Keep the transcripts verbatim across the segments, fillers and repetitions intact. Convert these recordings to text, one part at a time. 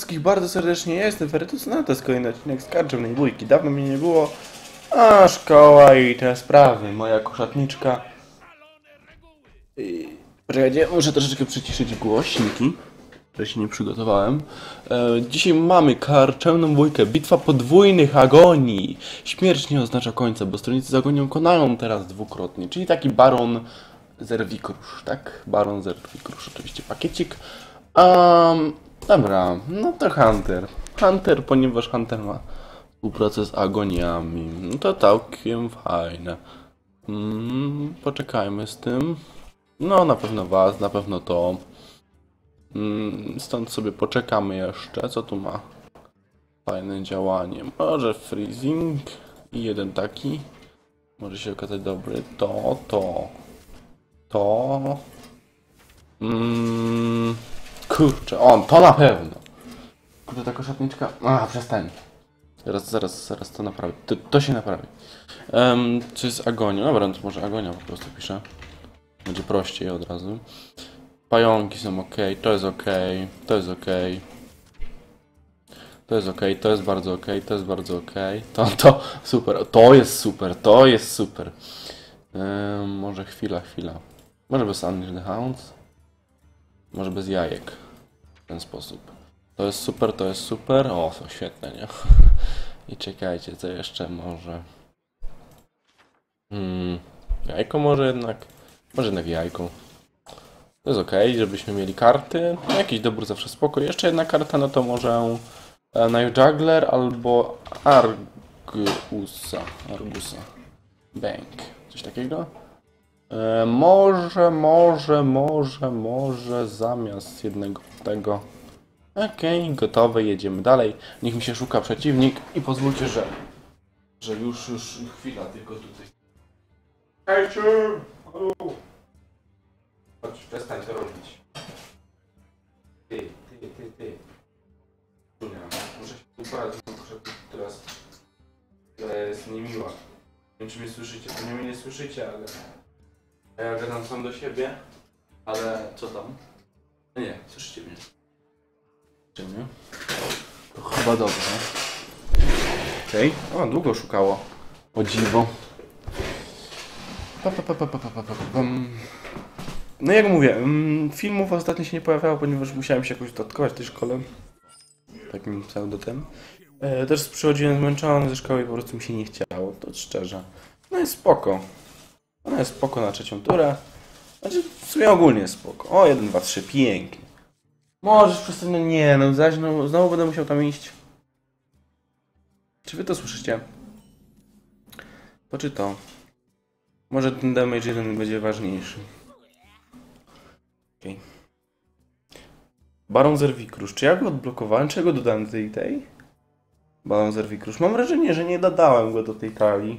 wszystkich bardzo serdecznie, ja jestem Ferytus, no to jest kolejny odcinek z Karczemnej Bójki. Dawno mnie nie było, a szkoła i te sprawy, moja koszatniczka. I... Poczekajcie, muszę troszeczkę przyciszyć głośniki, które się nie przygotowałem. E, dzisiaj mamy Karczemną Bójkę, bitwa podwójnych agonii. Śmierć nie oznacza końca, bo stronnicy z agonią konają teraz dwukrotnie, czyli taki Baron Zerwikrusz, tak? Baron Zerwikrusz, oczywiście pakiecik. Um, dobra, no to Hunter. Hunter, ponieważ Hunter ma współpracę z agoniami. No to całkiem fajne. Mm, poczekajmy z tym. No na pewno was, na pewno to. Mm, stąd sobie poczekamy jeszcze. Co tu ma? Fajne działanie. Może freezing i jeden taki. Może się okazać dobry. To, to. To. Mm, kurczę, on, to na pewno. Kurde, ta koszatniczka. A, przestań. Zaraz, zaraz, zaraz to naprawię. To, to się naprawi. Um, co jest agonia? Dobra, no to może agonia po prostu piszę. Będzie prościej od razu. Pająki są ok, to jest ok, to jest ok. To jest ok, to jest bardzo ok, to jest bardzo ok. To, to, super, to jest super, to jest super. Um, może chwila, chwila. Może bez Unleash the Hounds? Może bez jajek. W ten sposób. To jest super, to jest super. O, to świetne, nie? I czekajcie, co jeszcze może... Hmm, jajko może jednak... Może jednak jajko. To jest ok, żebyśmy mieli karty. No, jakiś dobór zawsze spoko. Jeszcze jedna karta, no to może... E, Knife Juggler albo Argusa. Argusa. Bank. Coś takiego? E, może, może, może, może zamiast jednego tego. Okej, okay, gotowe, jedziemy dalej. Niech mi się szuka przeciwnik i pozwólcie, że, że już, już chwila tylko tutaj. Hejciu! Chodź, przestań to robić. Ty, ty, ty, ty. Muszę się poradzić, muszę teraz, która jest niemiła. Nie wiem, czy mnie słyszycie, pewnie mnie nie słyszycie, ale... Ja gadam sam do siebie, ale co tam? No nie, słyszycie mnie. Czy mnie? To chyba dobrze. Okej. Okay. O, długo szukało. O dziwo. Pa, pa, pa, pa, pa, pa, pa, pa. No jak mówię, filmów ostatnio się nie pojawiało, ponieważ musiałem się jakoś dodatkować w tej szkole. Takim pseudotem. E, też przychodziłem zmęczony ze szkoły i po prostu mi się nie chciało, to szczerze. No jest spoko. Ona jest spoko na trzecią turę. Znaczy, w sumie ogólnie jest spoko. O, jeden, dwa, trzy, pięknie. Możesz przestać, no nie, no zaś, no, znowu będę musiał tam iść. Czy wy to słyszycie? To czy to? Może ten damage jeden będzie ważniejszy. Okej. Okay. Baron Zerwikrusz. Czy ja go odblokowałem? Czy ja go dodałem do tej tej? Baron Zerwikrusz. Mam wrażenie, że nie dodałem go do tej talii.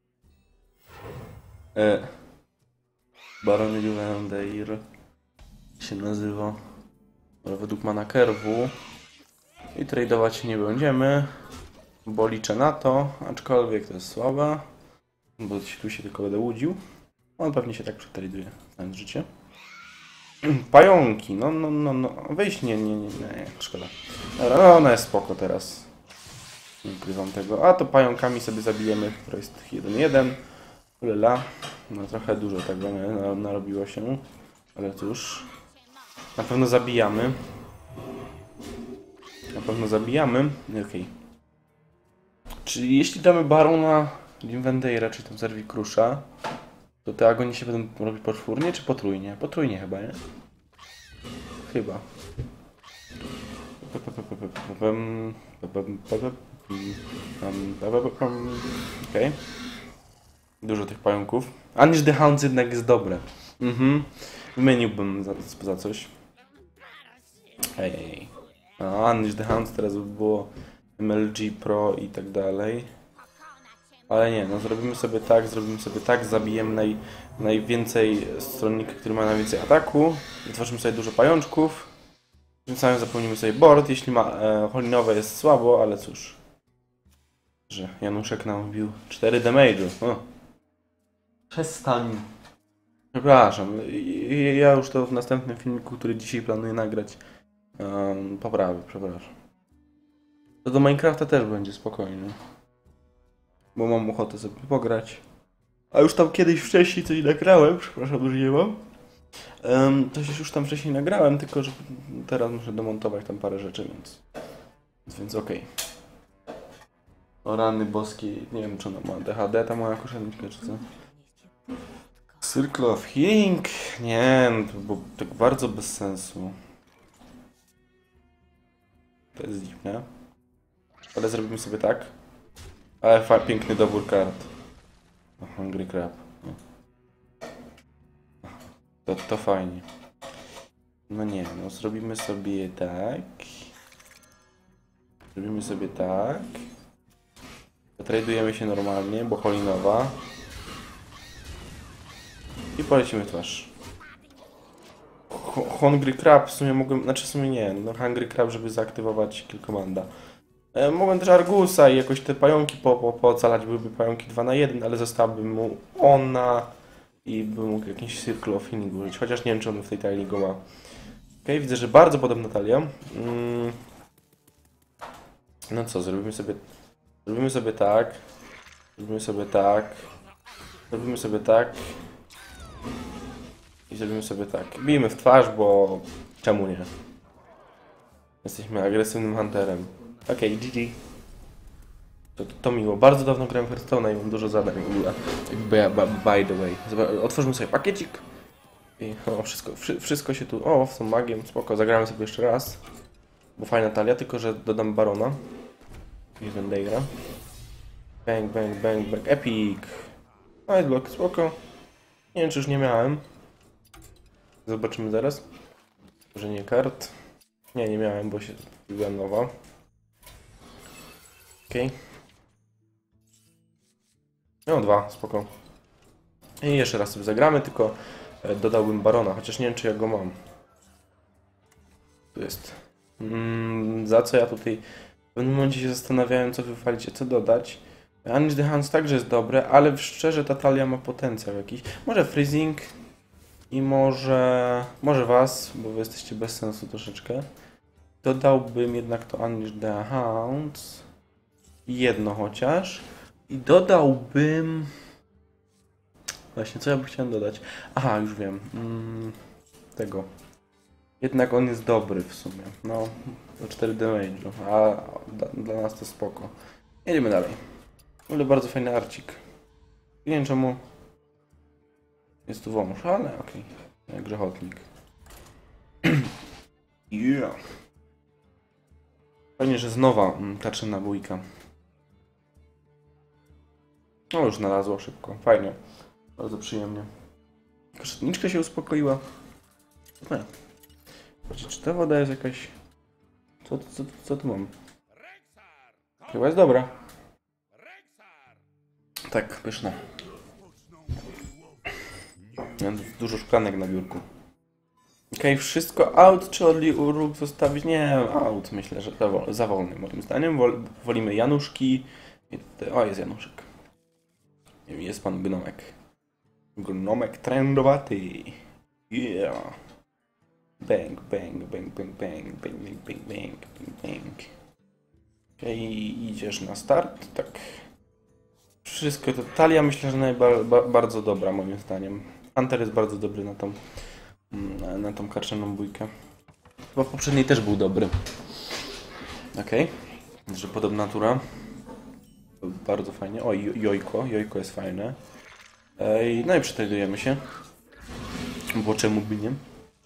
E. Baron Juvendeir się nazywa. Ale według mana kerwu. I tradeować się nie będziemy. Bo liczę na to. Aczkolwiek to jest słabe. Bo tu się tylko będę łudził. On pewnie się tak przetraduje, znając życie. Pająki. No, no, no, no. Wyjść nie, nie, nie, nie. Szkoda. Dobra, no ona jest spoko teraz. Nie ukrywam tego. A to pająkami sobie zabijemy. To jest jeden jeden. Ulela. No trochę dużo tego narobiło się. Ale cóż. Na pewno zabijamy. Na pewno zabijamy. Okej. Okay. Czyli jeśli damy Barona Juvendeira, czy tam Zerwikrusza, to te agonie się będą robić poczwórnie, czy potrójnie? Potrójnie chyba, nie? Chyba. Okej. Okay. Dużo tych pająków. Unleash the Hounds jednak jest dobre. Mhm. Wymieniłbym za, za coś. Ej, ej. No, Unleash the Hounds teraz by było M L G Pro i tak dalej. Ale nie, no zrobimy sobie tak, zrobimy sobie tak, zabijemy naj, najwięcej stronnika, który ma najwięcej ataku. Wytworzymy sobie dużo pajączków. Tym samym zapełnimy sobie board, jeśli ma e, holinowe jest słabo, ale cóż. Że Januszek nam wbił cztery damage'u. Przestań. Przepraszam, ja już to w następnym filmiku, który dzisiaj planuję nagrać, um, poprawię, przepraszam. To do Minecrafta też będzie spokojnie. Bo mam ochotę sobie pograć. A już tam kiedyś wcześniej coś nagrałem, przepraszam, że nie mam. Um, to się już tam wcześniej nagrałem, tylko że teraz muszę demontować tam parę rzeczy, więc... Więc okej. Okay. O rany boskie, nie wiem czy ona ma D H D, ta moja koszeniczka czy co? Circle of Healing? Nie, no to było tak bardzo bez sensu. To jest dziwne. Ale zrobimy sobie tak. Ale fa piękny dobór kart. O, Hungry Crab. To, to fajnie. No nie, no zrobimy sobie tak. Zrobimy sobie tak. Tradujemy się normalnie, bo holinowa. I polecimy w twarz. Hungry Crab w sumie mogłem, znaczy w sumie nie, no Hungry Crab, żeby zaaktywować kilkomanda. E, mogłem też Argusa i jakoś te pająki po, po, poocalać, byłyby pająki dwa na jeden, ale zostałbym mu ona i bym mógł jakiś Circle of Healing użyć, chociaż nie wiem czy on w tej talii go ma. Okej, okay, widzę, że bardzo podobna talia. Mm. No co, zrobimy sobie, zrobimy sobie tak, zrobimy sobie tak, zrobimy sobie tak. I zrobimy sobie tak. Bijmy w twarz, bo czemu nie? Jesteśmy agresywnym hunterem. Okej, okay, G G. To, to, to miło. Bardzo dawno grałem w Hearthstone'a i mam dużo zadań w ogóle. By, by, by the way. Otworzymy sobie pakiecik. I o, wszystko, wszy, wszystko się tu... O, z tą magiem, spoko. Zagramy sobie jeszcze raz. Bo fajna talia, tylko że dodam Barona. I będę gra. Bang, bang, bang, bang. Epic. Nightblock, spoko. Nie wiem, czy już nie miałem. Zobaczymy zaraz. Że nie kart. Nie, nie miałem, bo się była nowa. Okej. Okay. No dwa, spoko. I jeszcze raz sobie zagramy, tylko dodałbym Barona, chociaż nie wiem czy ja go mam. Tu jest. Mm, za co ja tutaj w pewnym momencie się zastanawiałem, co wywalić, a co dodać. Unleash the Hands także jest dobre, ale szczerze ta talia ma potencjał jakiś. Może Freezing. I może, może was, bo wy jesteście bez sensu troszeczkę. Dodałbym jednak to Unleash the Hounds. Jedno chociaż. I dodałbym... Właśnie, co ja bym chciał dodać? Aha, już wiem. Mm, tego. Jednak on jest dobry w sumie. No, do cztery damage'u. A dla, dla nas to spoko. Jedziemy dalej. Ale bardzo fajny arcik. Nie wiem czemu... Jest tu wąż, ale okej. Okay. Grzechotnik. Yeah. Fajnie, że znowa kaczyna bójka. No już znalazło szybko. Fajnie. Bardzo przyjemnie. Koszetniczka się uspokoiła. Nie. Zobaczcie, czy ta woda jest jakaś... Co, co, co tu mam? Chyba jest dobra. Tak, pyszna. Mam dużo szklanek na biurku. Okej, okay, wszystko out, czy Only Uruk zostawić? Nie, out myślę, że za, za wolny moim zdaniem. Wol, wolimy Januszki. O, jest Januszek. Jest pan Gnomek. Gnomek trendowaty. Yeah. Bang, bang, bang, bang, bang, bang, bang, bang, bang, bang. Okej, okay, idziesz na start, tak. Wszystko to talia myślę, że najba, ba, bardzo dobra moim zdaniem. Hunter jest bardzo dobry na tą, na, na tą karczaną bójkę. Chyba w poprzedniej też był dobry. Okej, okay. Że podobna natura. Bardzo fajnie. O, jojko, jojko jest fajne. Ej, no i przetradujemy się. Bo czemu by nie?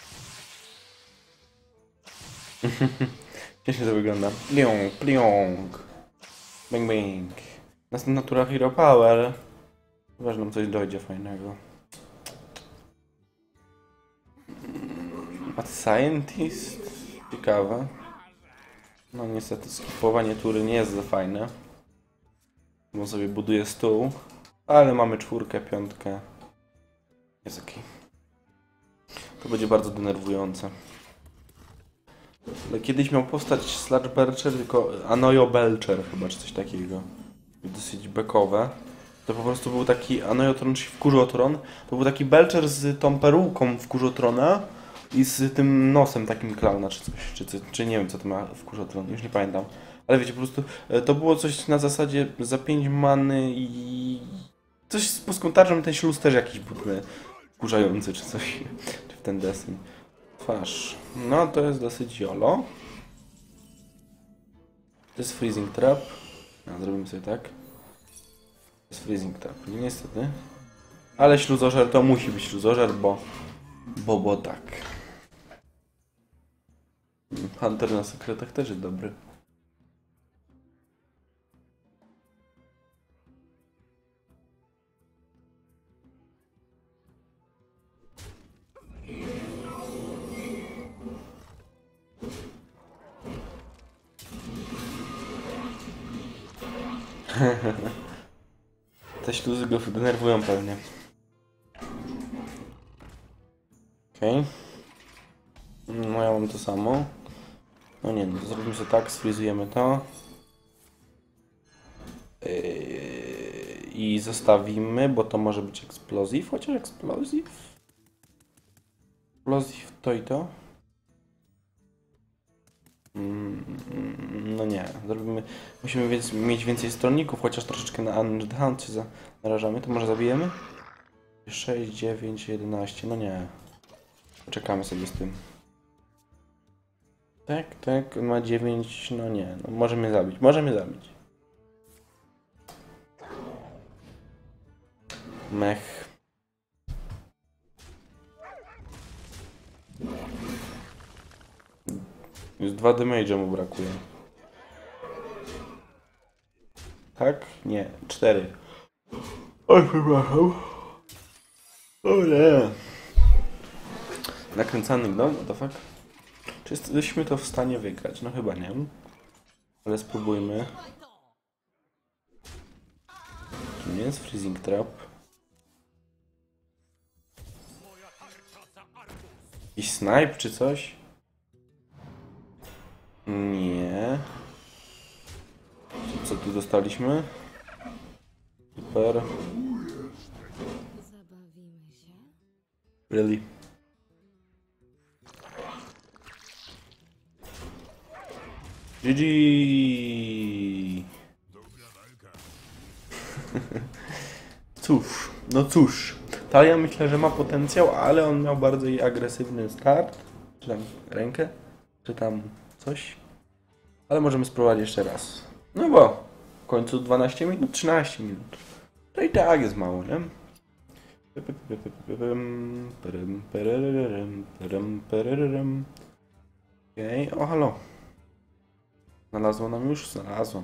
Cieśnie to wygląda. Pliong, pliong. Bang, bang. Następna natura Hero Power. Chyba, że nam coś dojdzie fajnego. Mad Scientist? Ciekawe. No niestety skipowanie tury nie jest za fajne. Bo sobie buduje stół. Ale mamy czwórkę, piątkę. Jest ok. To będzie bardzo denerwujące. Ale kiedyś miał powstać Sludge Belcher, tylko Anoyo Belcher chyba, czy coś takiego. Dosyć bekowe. To po prostu był taki Anoyotron, czy Wkurzotron. To był taki Belcher z tą peruką Wkurzotrona. I z tym nosem takim klauna czy coś, czy, czy, czy nie wiem co to ma w Kurzotron, już nie pamiętam. Ale wiecie, po prostu e, to było coś na zasadzie za pięć many i coś z polską tarczą, ten śluz też jakiś budny, kurzający czy coś, czy w ten deseń. Twarz. No to jest dosyć jolo. To jest freezing trap. No, zrobimy sobie tak. To jest freezing trap, no, niestety. Ale śluzożer to musi być śluzożer, bo... Bo, bo tak. Hunter na sekretach też jest dobry. Te śluzy go denerwują pewnie. Okej. Okay. No ja mam to samo. No nie, no to zrobimy sobie tak, sfrizujemy to. Yy, I zostawimy, bo to może być explosive, chociaż explosive? Explosive to i to? Mm, no nie, zrobimy, musimy więc mieć więcej stronników, chociaż troszeczkę na Unleashed Hound się narażamy, to może zabijemy? sześć, dziewięć, jedenaście, no nie. Poczekamy sobie z tym. Tak, tak, on ma dziewięć, no nie, no może mnie zabić, może mnie zabić. Mech. Już dwa damage'a mu brakuje. Tak? Nie, cztery. Oj, przepraszam. O nie. Nakręcany gnoj? What the fuck? Czy jesteśmy to w stanie wygrać? No chyba nie. Ale spróbujmy. Tu nie jest freezing trap. Jakiś snipe czy coś? Nie. Co tu dostaliśmy? Super. Zabawimy się. Really? G G! Cóż, no cóż. Talia myślę, że ma potencjał, ale on miał bardziej agresywny start. Czy tam rękę? Czy tam coś? Ale możemy spróbować jeszcze raz. No bo w końcu dwanaście minut, trzynaście minut. To i tak jest mało, nie? Okej, okay. O halo. Znalazło nam już? Znalazło.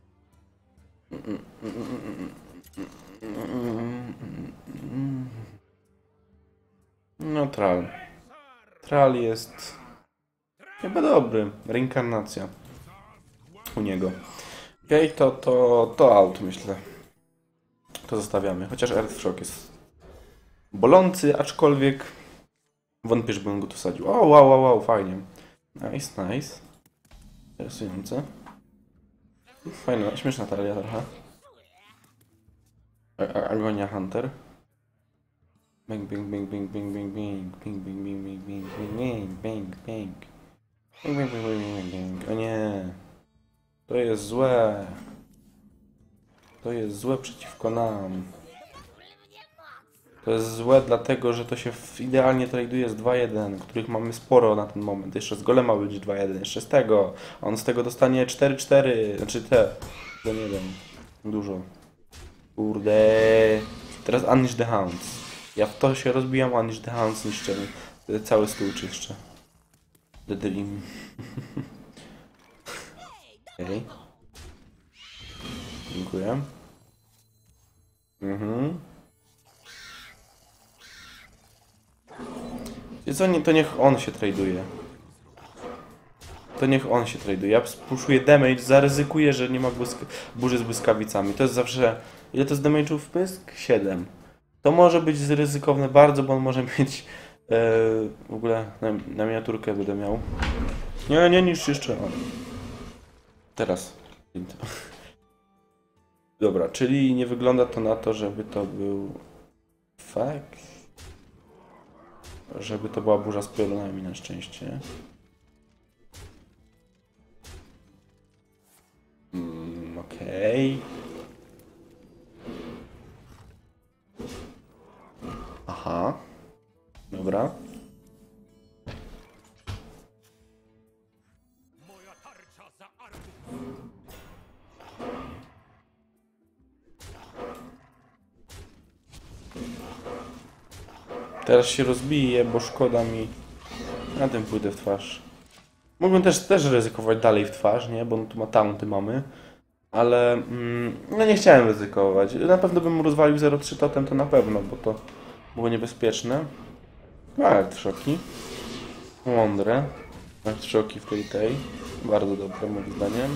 No Tral. Tral jest chyba dobry. Reinkarnacja u niego. Okej, okay, to, to, to out myślę. To zostawiamy. Chociaż Earthshock jest bolący, aczkolwiek wątpię, żebym go tu sadził. O, wow, wow, wow, fajnie. Nice, nice. Interesujące. Fajna, śmieszna talia trochę. Argonia Hunter. Bang, bang, bang, bang, bang, bang, bang, bang, bang, bang, bang, bang, bang, bang, bang. Bang, bang, bang, bang, bang. O nie. To jest złe. To jest złe przeciwko nam. To jest złe dlatego, że to się idealnie traduje z dwa jeden, których mamy sporo na ten moment. Jeszcze z golema będzie dwa jeden, jeszcze z tego. On z tego dostanie cztery cztery, znaczy te. jeden jeden. Dużo. Kurde. Teraz Unleash the Hounds. Ja w to się rozbijam, Unleash the Hounds niszczę. Cały stół czyszczę. The Dream. Okej. Okay. Dziękuję. Mhm. I co, nie, to niech on się traduje. To niech on się traduje. Ja spuszuję damage, zaryzykuję, że nie ma błysk burzy z błyskawicami. To jest zawsze... Ile to jest damage'ów w pysk? siedem. To może być ryzykowne bardzo, bo on może mieć... Yy, w ogóle na, na miniaturkę będę miał. Nie, nie niż jeszcze on. Teraz. Dobra, czyli nie wygląda to na to, żeby to był... Fuck. żeby to była burza z piorunami na szczęście. Mm, okej. Aha. Dobra. Teraz się rozbiję, bo szkoda mi. Na tym pójdę w twarz. Mógłbym też, też ryzykować dalej w twarz, nie? Bo tu ma taunty mamy. Ale mm, no nie chciałem ryzykować. Na pewno bym mu rozwalił zero trzy totem, to na pewno, bo to było niebezpieczne. Elektroszoki. Mądre. Elektroszoki w tej tej. Bardzo dobre moim zdaniem.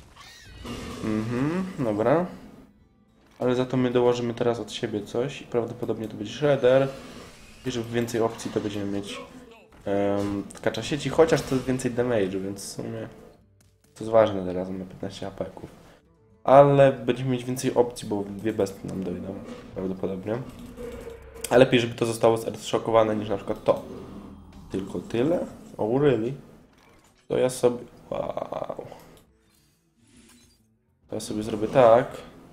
Mhm, dobra. Ale za to my dołożymy teraz od siebie coś i prawdopodobnie to będzie Shredder. I żeby więcej opcji to będziemy mieć um, tkacza sieci, chociaż to jest więcej damage'u, więc w sumie to jest ważne teraz, ma piętnaście hapeków. Ale będziemy mieć więcej opcji, bo dwie bestie nam dojdą prawdopodobnie. A lepiej, żeby to zostało zszokowane niż na przykład to. Tylko tyle? Oh really? To ja sobie... Wow. To ja sobie zrobię tak.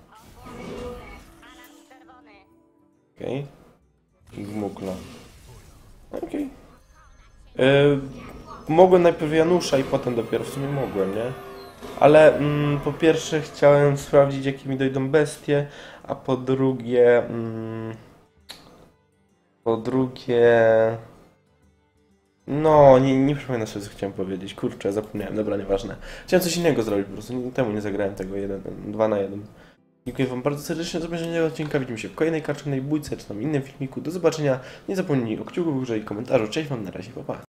Okej. Okay. Gmuklo. Okej. Okay. Yy, mogłem najpierw Janusza i potem dopiero w sumie mogłem, nie? Ale mm, po pierwsze chciałem sprawdzić, jakie mi dojdą bestie, a po drugie... Mm, po drugie... No, nie, nie przypominam sobie, co chciałem powiedzieć. Kurczę, zapomniałem. Dobra, nieważne. Chciałem coś innego zrobić, po prostu temu nie zagrałem tego jeden, dwa na jeden. Dziękuję wam bardzo serdecznie za obejrzenie odcinka. Widzimy się w kolejnej karczemnej bójce, czy tam innym filmiku. Do zobaczenia. Nie zapomnij o kciuku w górze i komentarzu. Cześć wam, na razie, pa pa.